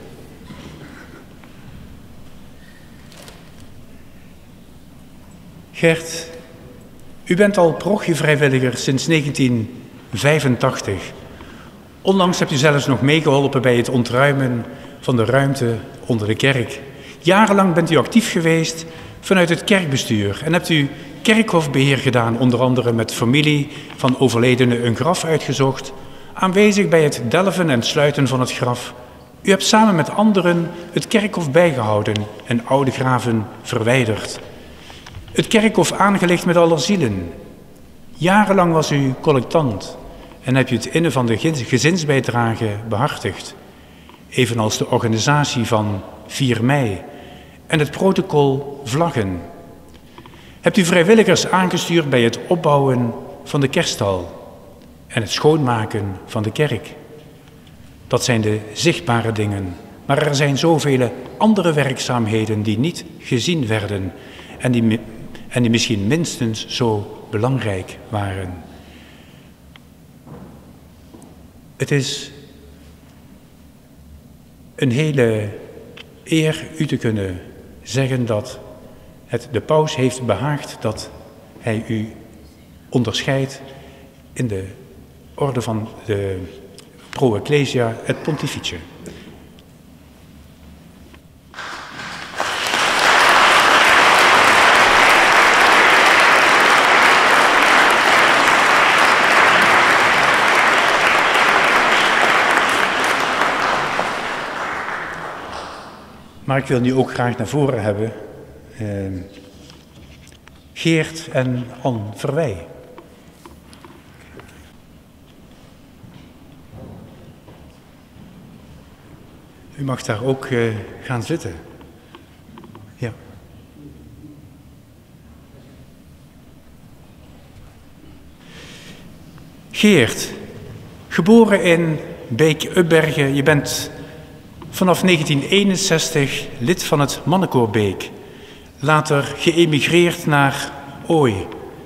Gert, u bent al parochievrijwilliger sinds 1985. Onlangs hebt u zelfs nog meegeholpen bij het ontruimen van de ruimte onder de kerk. Jarenlang bent u actief geweest vanuit het kerkbestuur en hebt u kerkhofbeheer gedaan, onder andere met familie van overledenen een graf uitgezocht, aanwezig bij het delven en sluiten van het graf. U hebt samen met anderen het kerkhof bijgehouden en oude graven verwijderd. Het kerkhof aangelegd met alle zielen. Jarenlang was u collectant en heb je het innen van de gezinsbijdrage behartigd. Evenals de organisatie van 4 mei en het protocol vlaggen. Hebt u vrijwilligers aangestuurd bij het opbouwen van de kerststal en het schoonmaken van de kerk. Dat zijn de zichtbare dingen, maar er zijn zoveel andere werkzaamheden die niet gezien werden en die misschien minstens zo belangrijk waren. Het is een hele eer u te kunnen zeggen dat het de paus heeft behaagd dat hij u onderscheidt in de orde van de Pro Ecclesia et Pontificie. Maar ik wil nu ook graag naar voren hebben Geert en Anne Verwij. U mag daar ook gaan zitten. Ja. Geert, geboren in Beek-Ubbergen. Je bent vanaf 1961 lid van het Mannenkoor Beek. Later geëmigreerd naar Ooi.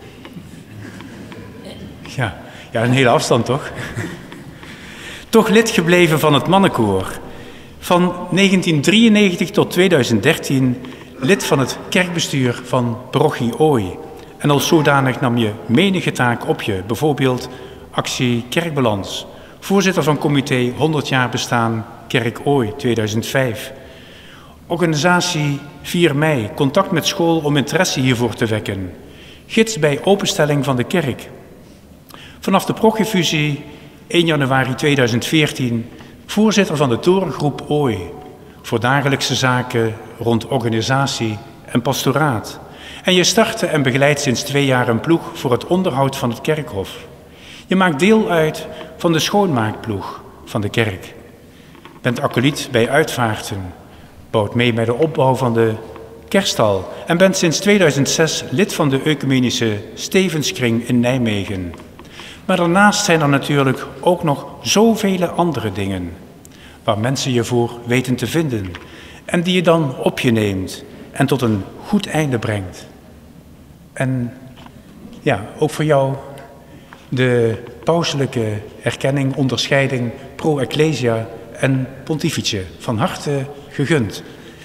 Ja, een hele afstand toch? Toch lid gebleven van het Mannenkoor. Van 1993 tot 2013 lid van het kerkbestuur van parochie Ooi. En als zodanig nam je menige taak op je. Bijvoorbeeld actie Kerkbalans. Voorzitter van comité 100 jaar bestaan Kerk Ooi 2005. Organisatie 4 mei, contact met school om interesse hiervoor te wekken. Gids bij openstelling van de kerk. Vanaf de prochiefusie 1 januari 2014 voorzitter van de torengroep Ooi. Voor dagelijkse zaken rond organisatie en pastoraat. En je startte en begeleidt sinds 2 jaar een ploeg voor het onderhoud van het kerkhof. Je maakt deel uit van de schoonmaakploeg van de kerk. Bent acolyt bij uitvaarten. Bouwt mee bij de opbouw van de kerststal. En bent sinds 2006 lid van de Ecumenische Stevenskring in Nijmegen. Maar daarnaast zijn er natuurlijk ook nog zoveel andere dingen. Waar mensen je voor weten te vinden. En die je dan op je neemt. En tot een goed einde brengt. En ja, ook voor jou de pauselijke erkenning, onderscheiding pro ecclesia en pontificie. Van harte gegund.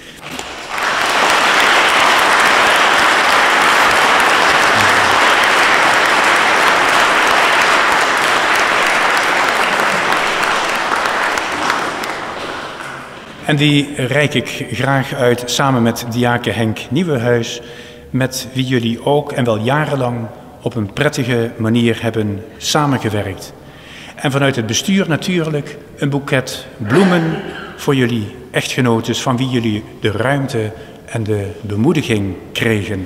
En die reik ik graag uit samen met diaken Henk Nieuwenhuis, met wie jullie ook en wel jarenlang op een prettige manier hebben samengewerkt. En vanuit het bestuur natuurlijk een boeket bloemen voor jullie echtgenotes, van wie jullie de ruimte en de bemoediging kregen.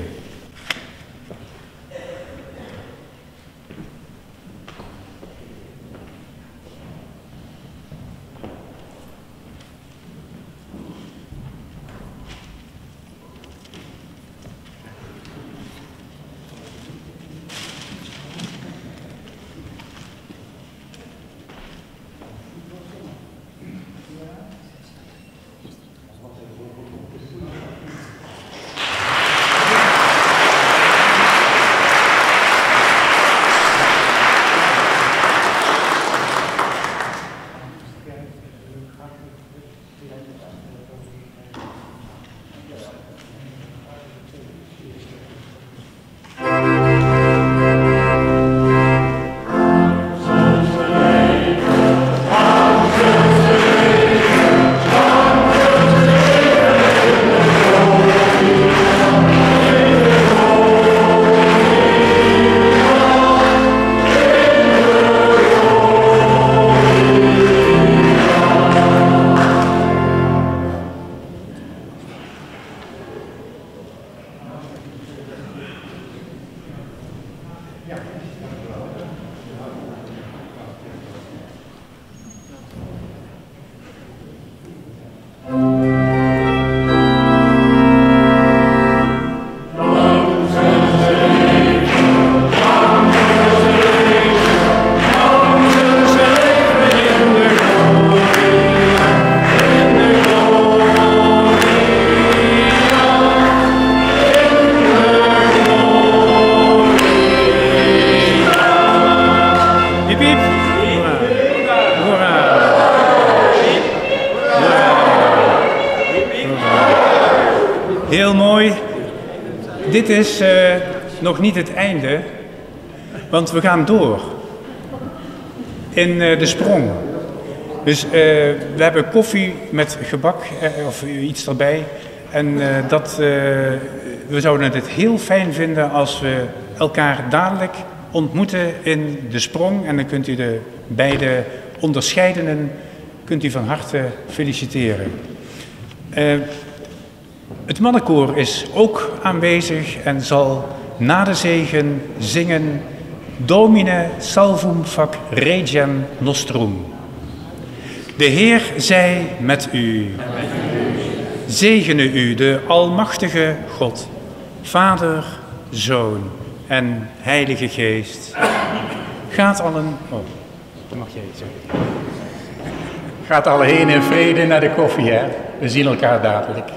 Heel mooi. Dit is nog niet het einde, want we gaan door in de sprong. Dus we hebben koffie met gebak of iets erbij. En we zouden het heel fijn vinden als we elkaar dadelijk ontmoeten in de sprong. En dan kunt u de beide onderscheidenen van harte feliciteren. Het mannenkoor is ook aanwezig en zal na de zegen zingen Domine salvum fac regem nostrum. De Heer zij met u. Zegene u de almachtige God, Vader, Zoon en Heilige Geest. Gaat allen... Oh, dan mag jij iets zeggen. Gaat alle heen in vrede naar de koffie, hè? We zien elkaar dadelijk.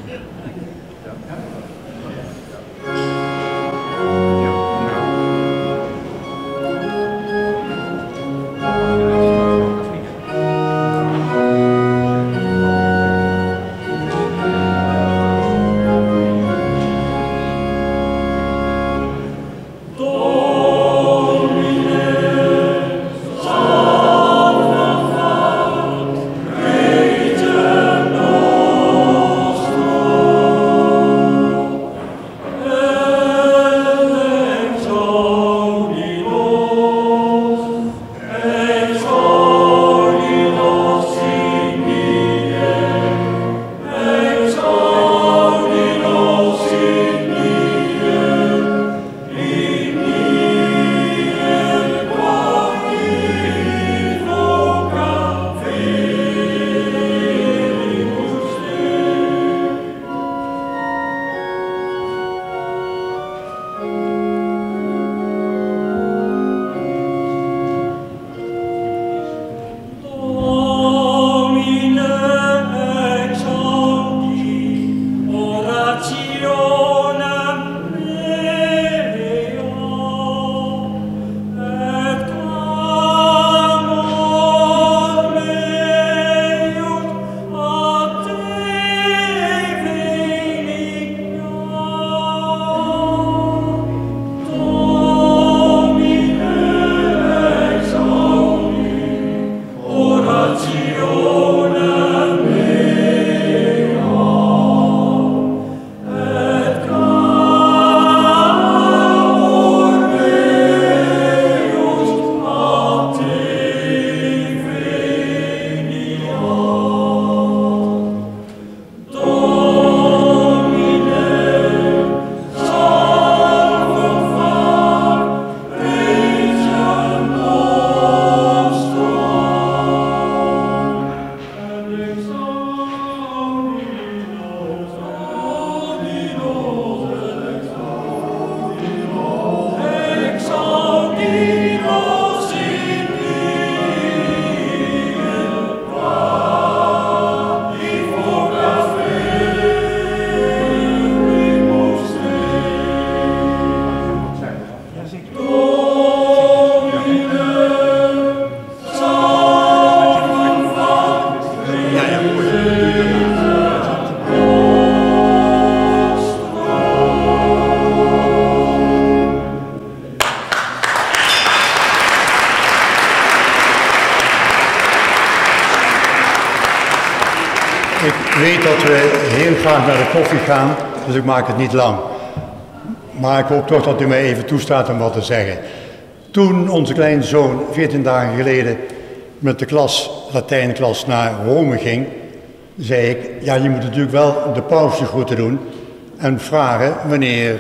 Ik weet dat we heel graag naar de koffie gaan, dus ik maak het niet lang. Maar ik hoop toch dat u mij even toestaat om wat te zeggen. Toen onze kleinzoon 14 dagen geleden met de klas, Latijnklas, naar Rome ging, zei ik, ja, je moet natuurlijk wel de paus de groeten doen en vragen wanneer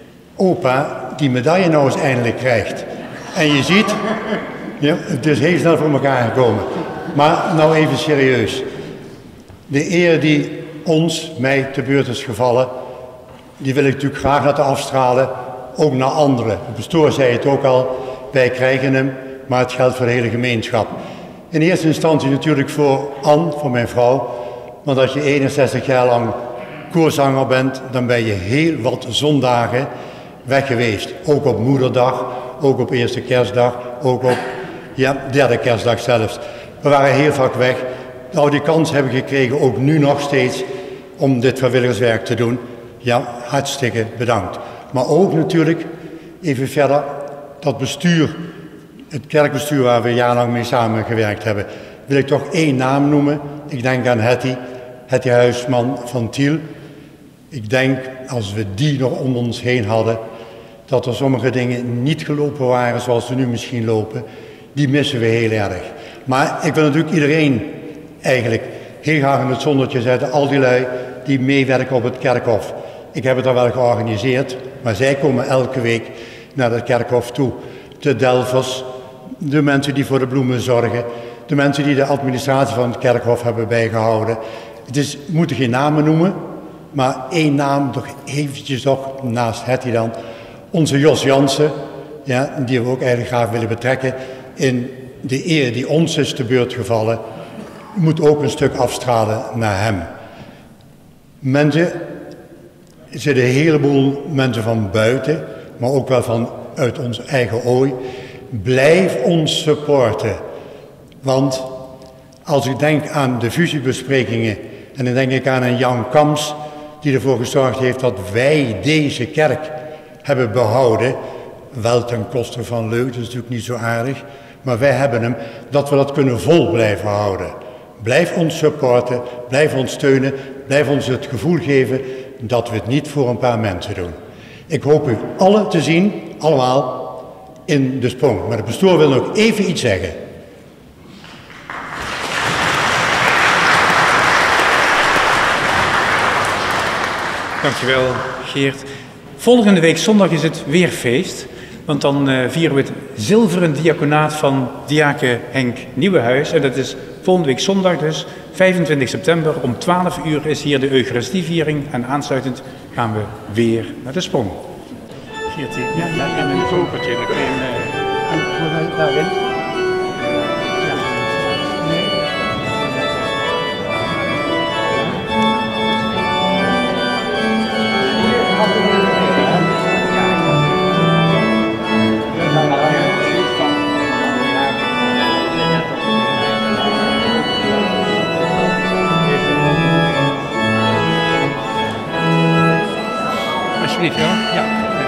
opa die medaille nou eens eindelijk krijgt. En je ziet, ja, het is heel snel voor elkaar gekomen. Maar nou even serieus. De eer die mij te beurt is gevallen, die wil ik natuurlijk graag laten afstralen, ook naar anderen. De pastoor zei het ook al, wij krijgen hem, maar het geldt voor de hele gemeenschap. In eerste instantie natuurlijk voor Anne, voor mijn vrouw, want als je 61 jaar lang koorzanger bent, dan ben je heel wat zondagen weg geweest. Ook op moederdag, ook op eerste kerstdag, ook op derde kerstdag zelfs. We waren heel vaak weg. Nou, die kans hebben we gekregen, ook nu nog steeds, om dit vrijwilligerswerk te doen. Ja, hartstikke bedankt. Maar ook natuurlijk, even verder, dat bestuur, het kerkbestuur waar we jarenlang mee samengewerkt hebben, wil ik toch één naam noemen. Ik denk aan Hetty Huisman van Tiel. Ik denk, als we die nog om ons heen hadden, dat er sommige dingen niet gelopen waren zoals ze nu misschien lopen. Die missen we heel erg. Maar ik wil natuurlijk iedereen eigenlijk heel graag in het zonnetje zetten, al die lui die meewerken op het kerkhof. Ik heb het al wel georganiseerd, maar zij komen elke week naar het kerkhof toe. De delvers, de mensen die voor de bloemen zorgen, de mensen die de administratie van het kerkhof hebben bijgehouden. We moeten geen namen noemen, maar één naam toch eventjes toch naast Hetty dan. Onze Jos Jansen, ja, die we ook eigenlijk graag willen betrekken in de eer die ons is te beurt gevallen. moet ook een stuk afstralen naar hem. Mensen, er zitten een heleboel mensen van buiten, maar ook wel vanuit ons eigen ooi. Blijf ons supporten. Want als ik denk aan de fusiebesprekingen, en dan denk ik aan een Jan Kams, die ervoor gezorgd heeft dat wij deze kerk hebben behouden. Wel ten koste van Leuk, dat is natuurlijk niet zo aardig. Maar wij hebben hem, dat we dat kunnen vol blijven houden. Blijf ons supporten, blijf ons steunen, blijf ons het gevoel geven dat we het niet voor een paar mensen doen. Ik hoop u allen te zien, allemaal, in de sprong. Maar de pastoor wil nog even iets zeggen. Dankjewel, Geert. Volgende week zondag is het weer feest. Want dan vieren we het zilveren diaconaat van diaken Henk Nieuwenhuis. En dat is volgende week zondag dus, 25 september. Om 12 uur is hier de Eucharistieviering. En aansluitend gaan we weer naar de sprong. Geert, ja, en een kokertje. Dan kun je hem daarin. Alsjeblieft, ja.